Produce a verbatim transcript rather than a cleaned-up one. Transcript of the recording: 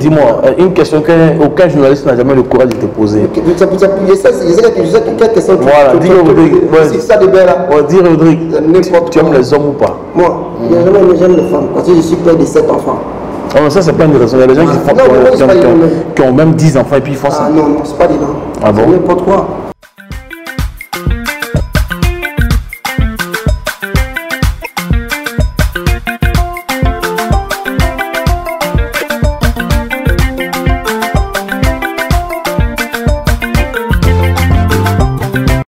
dis-moi, une question qu'aucun journaliste n'a jamais le courage de te poser. Je sais quelle question tu Voilà, dis Rodrigue. C'est ça de bien là. Dis Rodrigue, tu aimes les hommes ou pas? Moi, j'aime les femmes parce que je suis père de sept enfants. Oh, ça, c'est pas une raison. Il y a des gens qui, font, non, qui, non, ont, qui, ont, qui ont même dix enfants et puis ils font ça. Ah non, non, c'est pas des noms. Ah bon? N'importe quoi.